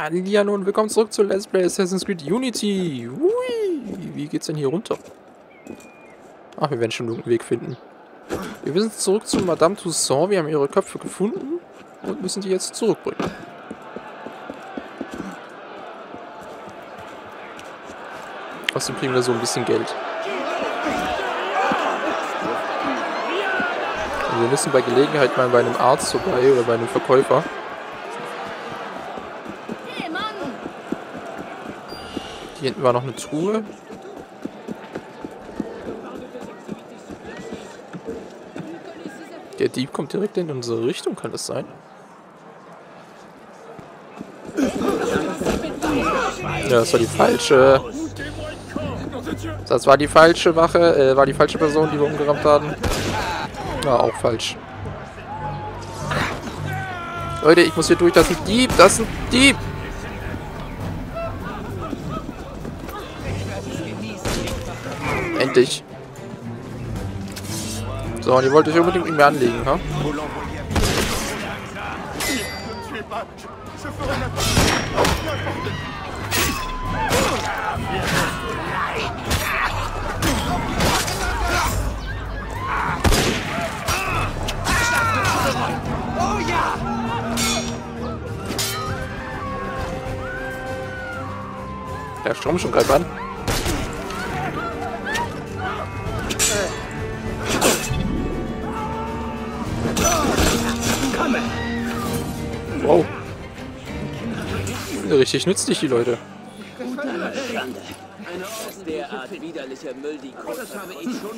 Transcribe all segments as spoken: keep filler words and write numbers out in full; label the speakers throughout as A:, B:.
A: Hallihallo und willkommen zurück zu Let's Play Assassin's Creed Unity. Hui, wie geht's denn hier runter? Ach, wir werden schon irgendeinen Weg finden. Wir müssen zurück zu Madame Toussaint. Wir haben ihre Köpfe gefunden und müssen die jetzt zurückbringen. Außerdem kriegen wir so ein bisschen Geld. Und wir müssen bei Gelegenheit mal bei einem Arzt vorbei oder bei einem Verkäufer. Hier hinten war noch eine Truhe. Der Dieb kommt direkt in unsere Richtung, kann das sein? Ja, das war die falsche. Das war die falsche Wache, äh, war die falsche Person, die wir umgerammt haben. Ja, auch falsch. Leute, ich muss hier durch, das ist ein Dieb, das ist ein Dieb! Endlich. So, und ihr wollt euch unbedingt mit mir anlegen, ha? Der Strom schon greift an. Wow. Richtig nützlich, die Leute.
B: Derart widerlicher Müll, die das habe ich schon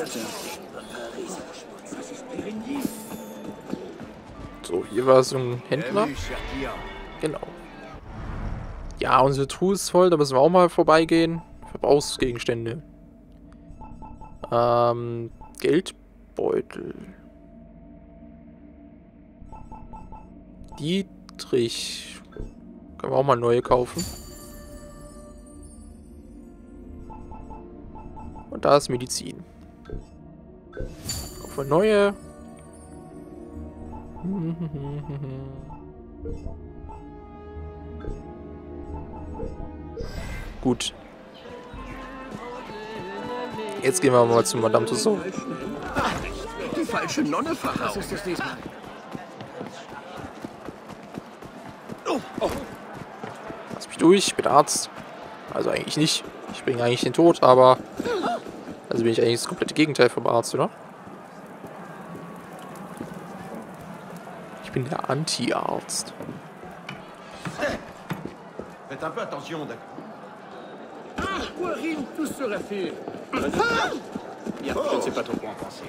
A: So, hier war so ein Händler. Genau. Ja, unsere Truhe ist voll, da müssen wir auch mal vorbeigehen. Verbrauchsgegenstände. Ähm, Geldbeutel. Dietrich. Können wir auch mal neue kaufen. Und da ist Medizin. Kaufen wir neue. Gut. Jetzt gehen wir mal zu Madame Toussaint.
B: Die falsche Nonne verhauen. Was ist das diesmal? Oh, oh.
A: Lass mich durch, ich bin Arzt. Also eigentlich nicht. Ich bringe eigentlich den Tod, aber... Also bin ich eigentlich das komplette Gegenteil vom Arzt, oder? Ich bin der Anti-Arzt.
C: Faites un peu attention, d'accord?
B: Ah, Quarine, tout serait fait. Ja, je ne sais pas trop quoi en penser.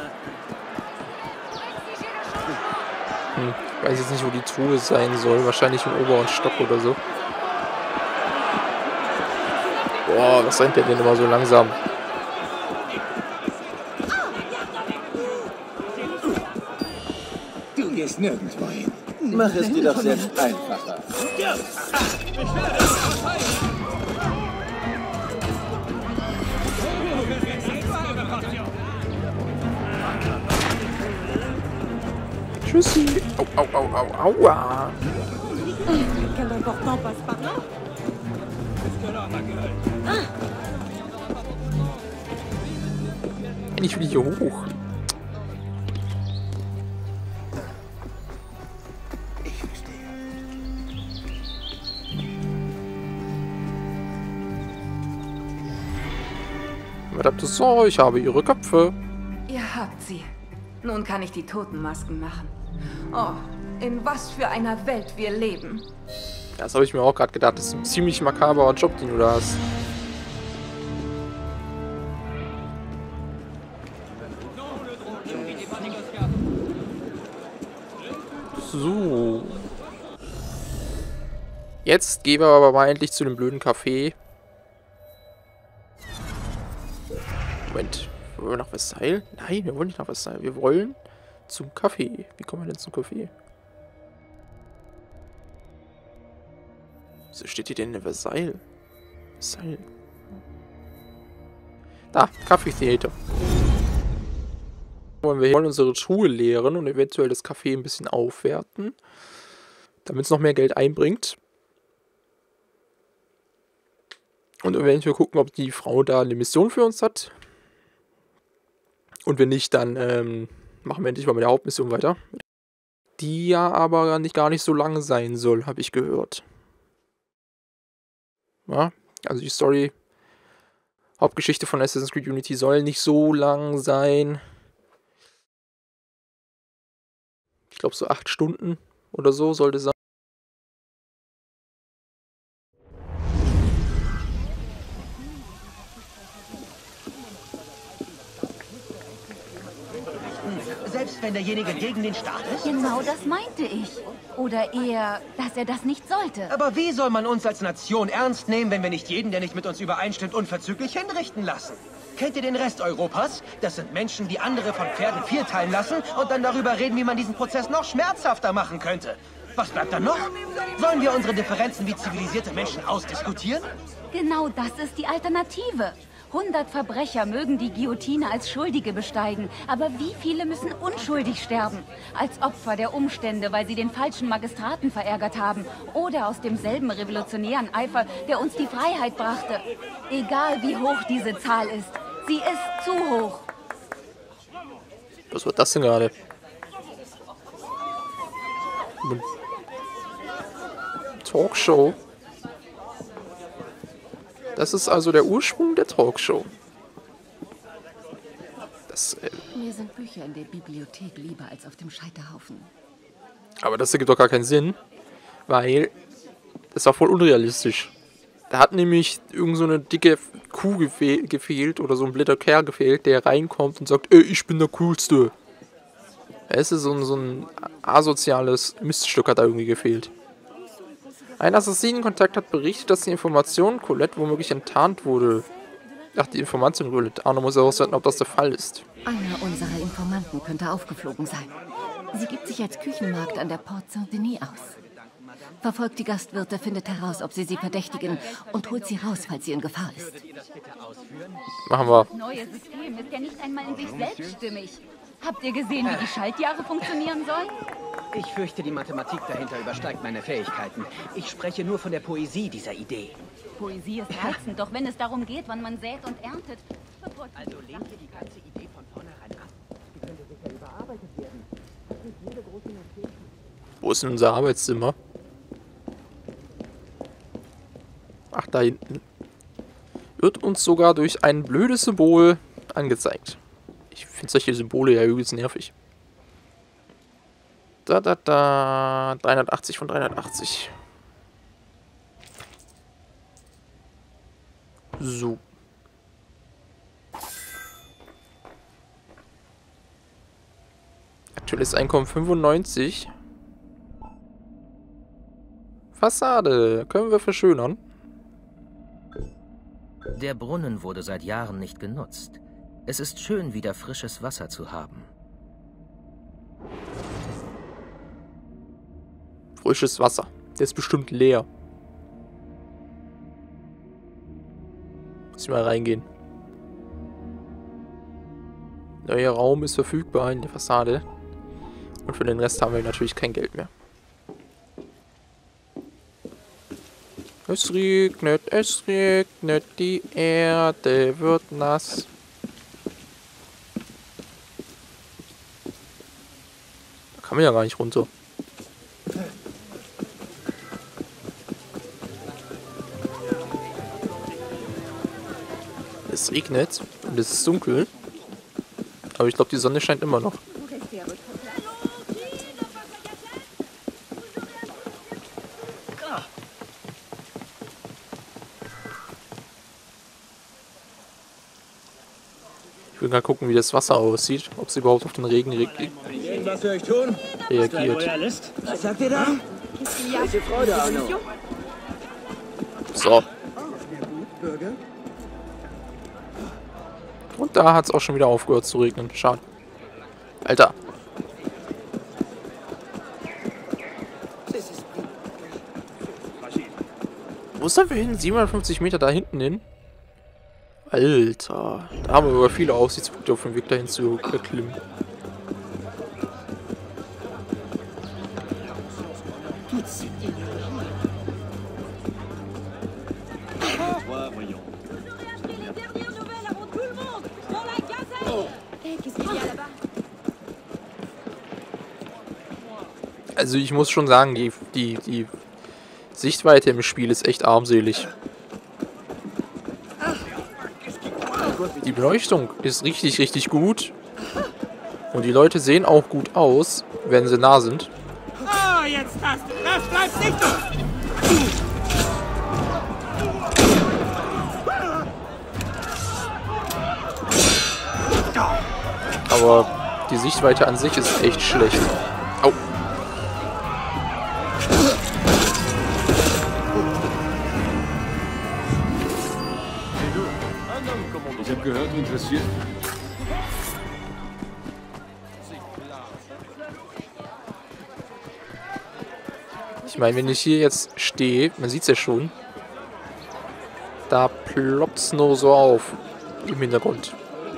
A: Hm, ich weiß jetzt nicht, wo die Truhe sein soll. Wahrscheinlich im oberen Stock oder so. Boah, was rennt der denn immer so langsam?
B: Du gehst nirgendwo hin.
D: Mach es dir doch selbst einfacher.
A: Tschüssi. Au, au, au, au, aua.
E: Quel important passe par là.
A: Ich will hier hoch. Madame Toussaint, ich habe Ihre Köpfe.
E: Ihr habt sie. Nun kann ich die Totenmasken machen. Oh, in was für einer Welt wir leben.
A: Das habe ich mir auch gerade gedacht. Das ist ein ziemlich makaberer Job, den du da hast. So. Jetzt gehen wir aber mal endlich zu dem blöden Café. Moment. Wollen wir nach Versailles? Nein, wir wollen nicht nach Versailles. Wir wollen zum Café. Wie kommen wir denn zum Café? Wieso steht hier denn in Versailles? Versailles. Da, Café Theater. Wollen wir wollen unsere Truhe leeren und eventuell das Café ein bisschen aufwerten, damit es noch mehr Geld einbringt. Und eventuell gucken, ob die Frau da eine Mission für uns hat. Und wenn nicht, dann ähm, machen wir endlich mal mit der Hauptmission weiter. Die ja aber nicht, gar nicht so lang sein soll, habe ich gehört. Ja, also die Story, Hauptgeschichte von Assassin's Creed Unity soll nicht so lang sein. Ich glaube so acht Stunden oder so sollte sein.
F: Selbst wenn derjenige gegen den Staat ist?
G: Genau das meinte ich. Oder eher, dass er das nicht sollte.
F: Aber wie soll man uns als Nation ernst nehmen, wenn wir nicht jeden, der nicht mit uns übereinstimmt, unverzüglich hinrichten lassen? Kennt ihr den Rest Europas? Das sind Menschen, die andere von Pferden vierteilen lassen und dann darüber reden, wie man diesen Prozess noch schmerzhafter machen könnte. Was bleibt dann noch? Sollen wir unsere Differenzen wie zivilisierte Menschen ausdiskutieren?
G: Genau das ist die Alternative. hundert Verbrecher mögen die Guillotine als Schuldige besteigen, aber wie viele müssen unschuldig sterben? Als Opfer der Umstände, weil sie den falschen Magistraten verärgert haben oder aus demselben revolutionären Eifer, der uns die Freiheit brachte. Egal wie hoch diese Zahl ist, sie ist zu hoch.
A: Was war das denn gerade? Talkshow. Das ist also der Ursprung der Talkshow. Das, äh,
G: Mir sind Bücher in der Bibliothek lieber als auf dem Scheiterhaufen.
A: aber das ergibt doch gar keinen Sinn, weil das war voll unrealistisch. Da hat nämlich irgend so eine dicke Kuh gefe gefehlt oder so ein blinder Kerl gefehlt, der reinkommt und sagt, ey, ich bin der Coolste. Es ist so ein, so ein asoziales Miststück hat da irgendwie gefehlt. Ein Assassinenkontakt hat berichtet, dass die Information Colette womöglich enttarnt wurde. Ach, die Information Colette. Arno muss herausfinden, ob das der Fall ist.
G: Einer unserer Informanten könnte aufgeflogen sein. Sie gibt sich als Küchenmagd an der Porte Saint-Denis aus. Verfolgt die Gastwirte, findet heraus, ob sie sie verdächtigen und holt sie raus, falls sie in Gefahr ist.
A: Machen wir.
G: Das neue System ist ja nicht einmal in sich selbst stimmig. Habt ihr gesehen, wie die Schaltjahre funktionieren sollen?
F: Ich fürchte, die Mathematik dahinter übersteigt meine Fähigkeiten. Ich spreche nur von der Poesie dieser Idee.
G: Poesie ist reizend, doch wenn es darum geht, wann man sät und erntet.
F: Also lehnt ihr die ganze Idee von vornherein ab. Die könnte sicher überarbeitet werden. Jede große Nation.
A: Wo ist denn unser Arbeitszimmer? Ach, da hinten. Wird uns sogar durch ein blödes Symbol angezeigt. Ich finde solche Symbole ja übelst nervig. Da, da, da. dreihundertachtzig von dreihundertachtzig. So. Aktuelles Einkommen fünfundneunzig. Fassade. Können wir verschönern?
H: Der Brunnen wurde seit Jahren nicht genutzt. Es ist schön, wieder frisches Wasser zu haben.
A: Frisches Wasser. Der ist bestimmt leer. Muss ich mal reingehen. Neuer Raum ist verfügbar in der Fassade. Und für den Rest haben wir natürlich kein Geld mehr. Es regnet, es regnet, die Erde wird nass. Da kann man ja gar nicht runter. Es regnet und es ist dunkel. Aber ich glaube, die Sonne scheint immer noch. Ich will mal gucken, wie das Wasser aussieht. Ob es überhaupt auf den Regen re
B: Was soll ich tun?
A: reagiert.
B: Was sagt ihr da?
F: Welche Freude, Arno.
A: So. Und da hat es auch schon wieder aufgehört zu regnen. Schade. Alter. Wo ist denn wir hin? siebenhundertfünfzig Meter da hinten hin? Alter. Da haben wir aber viele Aussichtspunkte auf dem Weg dahin zu erklimmen.
C: Toi, voyons.
A: Also ich muss schon sagen, die, die, die Sichtweite im Spiel ist echt armselig. Die Beleuchtung ist richtig, richtig gut. Und die Leute sehen auch gut aus, wenn sie nah sind.
I: Oh, jetzt hast du. Das bleibt nicht so.
A: Aber die Sichtweite an sich ist echt schlecht. Au.
J: Ich habe gehört, du interessierst.
A: Ich meine, wenn ich hier jetzt stehe, man sieht es ja schon, da ploppt es nur so auf im Hintergrund.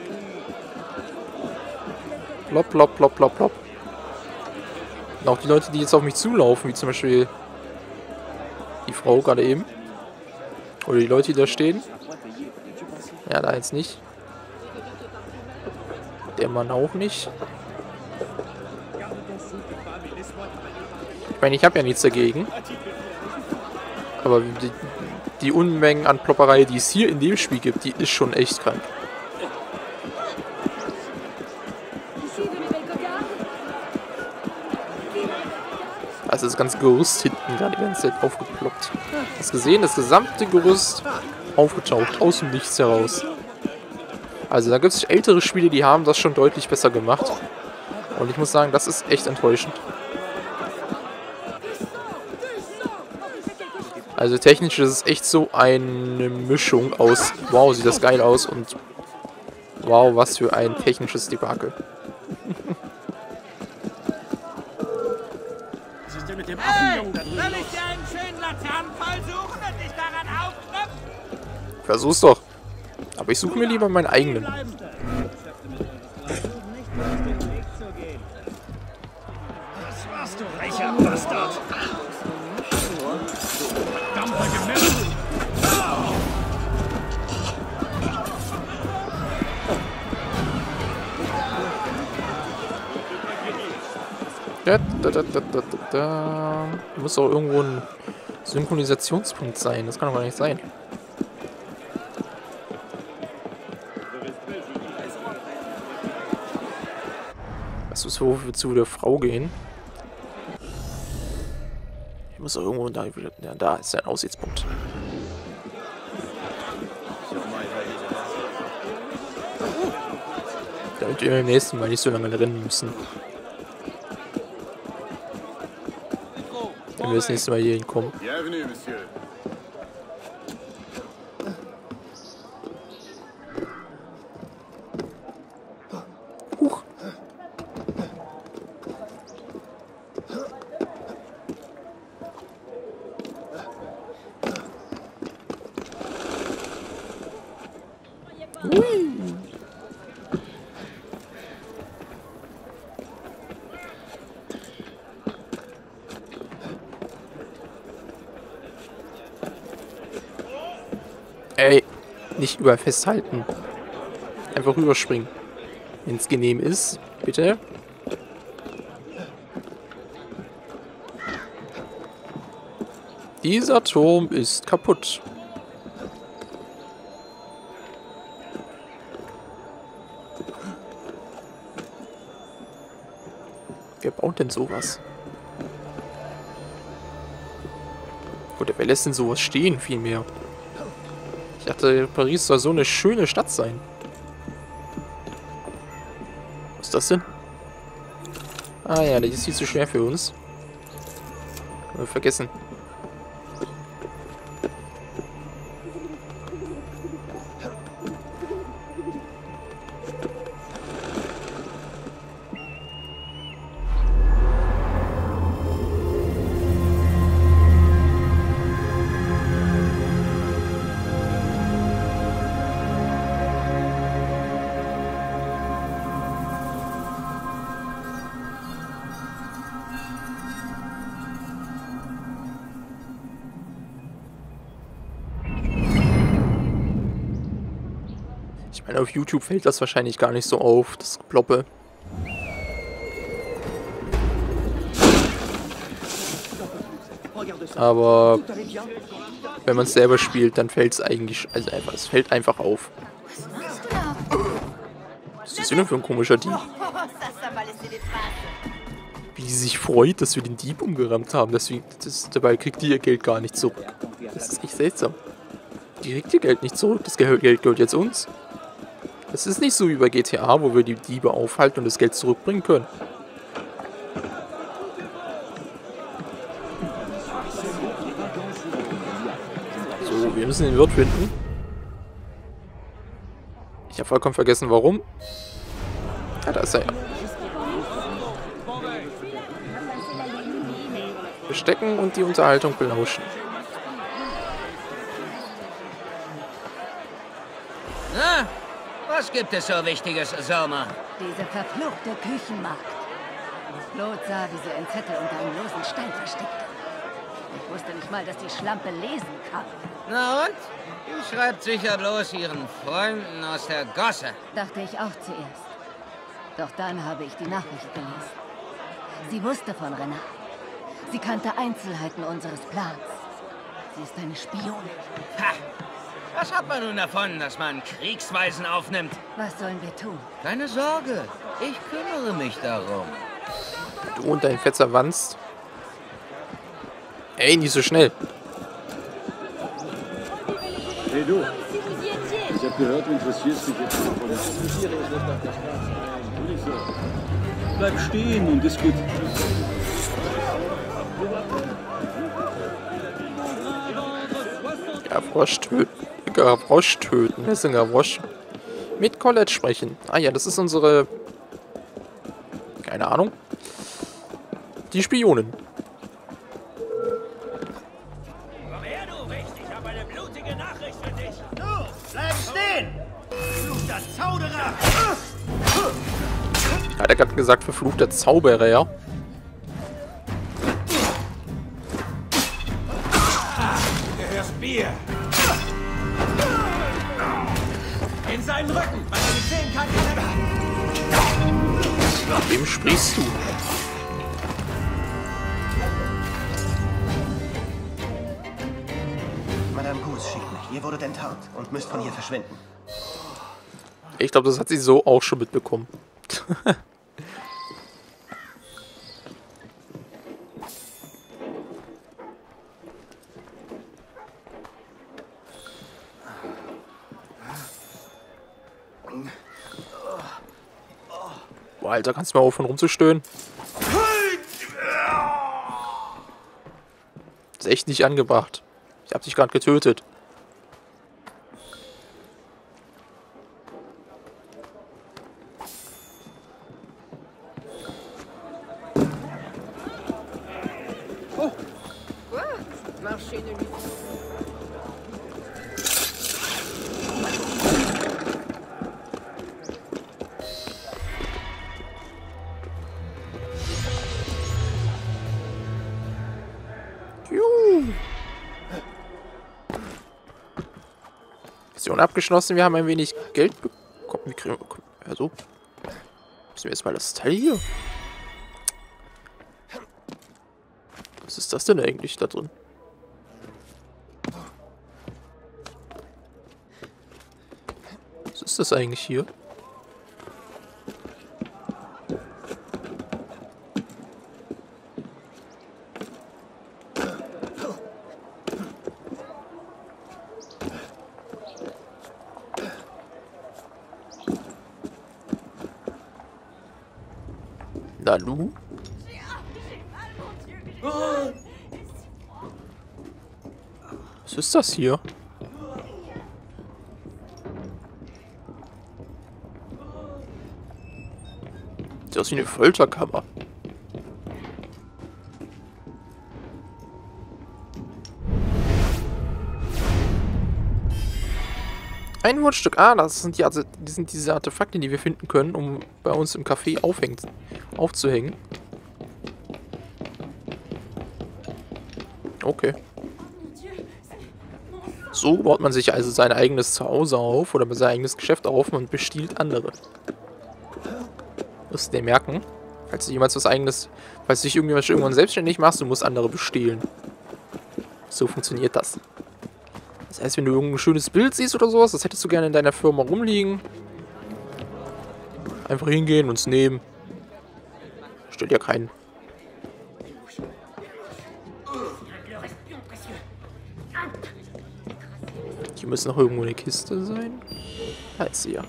A: Plop, plop, plop, plop, plop. Und auch die Leute, die jetzt auf mich zulaufen, wie zum Beispiel die Frau gerade eben. Oder die Leute, die da stehen. Ja, da jetzt nicht. Der Mann auch nicht. Ich meine, ich habe ja nichts dagegen. Aber die, die Unmengen an Plopperei, die es hier in dem Spiel gibt, die ist schon echt krank. Also das ganze Gerüst hinten gerade die ganze Zeit aufgeploppt. Hast gesehen, das gesamte Gerüst aufgetaucht, aus dem Nichts heraus. Also da gibt es ältere Spiele, die haben das schon deutlich besser gemacht. Und ich muss sagen, das ist echt enttäuschend. Also technisch ist es echt so eine Mischung aus, wow, sieht das geil aus und wow, was für ein technisches Debakel.
I: Mit dem Affenjungen. Soll ich dir einen schönen Laternenfall suchen und dich daran aufknüpfen?
A: Versuch's doch. Aber ich suche mir lieber meinen eigenen.
I: Was warst du, reicher Bastard? Verdammter Gemäß!
A: Da, da, da, da, da, da. Muss auch irgendwo ein Synchronisationspunkt sein. Das kann doch gar nicht sein. Weißt du, wo wir zu der Frau gehen? Ich muss auch irgendwo da. Ja, da ist der Aussichtspunkt. Damit wir beim nächsten Mal nicht so lange rennen müssen. Wenn wir das nächste Mal hier hinkommen.
C: Bienvenue, Monsieur.
A: Huch. Hui. Ey, nicht über festhalten. Einfach rüberspringen. Wenn es genehm ist, bitte. Dieser Turm ist kaputt. Wer baut denn sowas? Oder wer lässt denn sowas stehen, vielmehr? Ich dachte, Paris soll so eine schöne Stadt sein. Was ist das denn? Ah ja, das ist viel zu schwer für uns. Können wir vergessen. Ich meine, auf YouTube fällt das wahrscheinlich gar nicht so auf, das Ploppe. Aber wenn man es selber spielt, dann fällt es eigentlich, also einfach, es fällt einfach auf. Was ist das denn für ein komischer Dieb? Wie sie sich freut, dass wir den Dieb umgerammt haben. Deswegen, das, dabei kriegt die ihr Geld gar nicht zurück. Das ist echt seltsam. Die kriegt ihr Geld nicht zurück. Das Geld gehört jetzt uns. Das ist nicht so wie bei G T A, wo wir die Diebe aufhalten und das Geld zurückbringen können. So, wir müssen den Wirt finden. Ich habe vollkommen vergessen, warum. Ja, da ist er ja. Bestecken und die Unterhaltung belauschen.
K: Na, was gibt es so Wichtiges, Sommer?
G: Diese verfluchte Küchenmagd. Lot sah, wie sie einen Zettel unter einem losen Stein versteckte. Ich wusste nicht mal, dass die Schlampe lesen kann.
K: Na und? Die schreibt sicher bloß ihren Freunden aus der Gosse.
G: Dachte ich auch zuerst. Doch dann habe ich die Nachricht gelesen. Sie wusste von Renard. Sie kannte Einzelheiten unseres Plans. Sie ist eine Spionin.
K: Ha! Was hat man nun davon, dass man Kriegsweisen aufnimmt?
G: Was sollen wir tun?
K: Keine Sorge, ich kümmere mich darum.
A: Du und dein Fetzer Wanst. Ey, nicht so schnell.
J: Hey du, ich hab gehört, du interessierst dich jetzt für Politik. Bleib stehen und diskutier.
A: Gavroche töten. Gavroche töten. Wer ist denn Gavroche? Mit Colette sprechen. Ah ja, das ist unsere... Keine Ahnung. Die Spionin.
I: Komm her, du Wicht. Ich habe eine blutige Nachricht für dich.
F: Du, bleib stehen! Verfluchter Zauderer!
A: Hat er gerade gesagt, verfluchter Zauberer, ja?
I: Gehörst Bier. In seinen Rücken, weil er nicht sehen kann, kann er...
A: Wem sprichst du?
F: Madame Goose schickt mich. Ihr wurdet enttarnt und müsst von hier verschwinden.
A: Ich glaube, das hat sie so auch schon mitbekommen. Boah, Alter, kannst du mal aufhören rumzustöhnen? Ist echt nicht angebracht. Ich hab dich gerade getötet.
E: Oh. Marchez ne lui.
A: Mission abgeschlossen, wir haben ein wenig Geld bekommen. Wie kriegen wir... Also... Müssen wir jetzt mal das Teil hier... Was ist das denn eigentlich da drin? Was ist das eigentlich hier? Nalu? Was ist das hier? Sieht aus wie eine Folterkammer. Ein Wurststück. Ah, das sind, die, also, die sind diese Artefakte, die wir finden können, um bei uns im Café aufhängen, aufzuhängen. Okay. So baut man sich also sein eigenes Zuhause auf oder sein eigenes Geschäft auf und bestiehlt andere. Musst du dir merken, falls du jemals was eigenes, falls du dich irgendwann, irgendwann selbstständig machst, du musst andere bestehlen. So funktioniert das. Das heißt, wenn du irgendein schönes Bild siehst oder sowas, das hättest du gerne in deiner Firma rumliegen. Einfach hingehen und es nehmen. Stört ja keinen. Hier muss noch irgendwo eine Kiste sein. Da ist sie ja.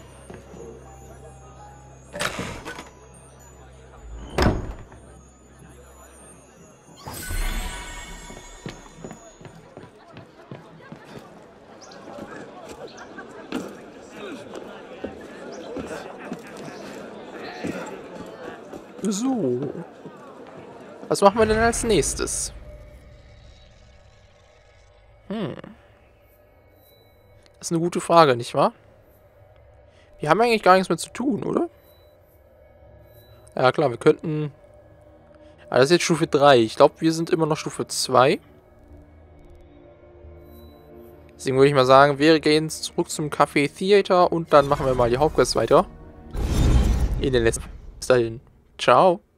A: So. Was machen wir denn als nächstes? Hm. Das ist eine gute Frage, nicht wahr? Wir haben eigentlich gar nichts mehr zu tun, oder? Ja klar, wir könnten... Ah, das ist jetzt Stufe drei. Ich glaube, wir sind immer noch Stufe zwei. Deswegen würde ich mal sagen, wir gehen zurück zum Café Theater und dann machen wir mal die Hauptquest weiter. In den letzten... Bis dahin. Ciao.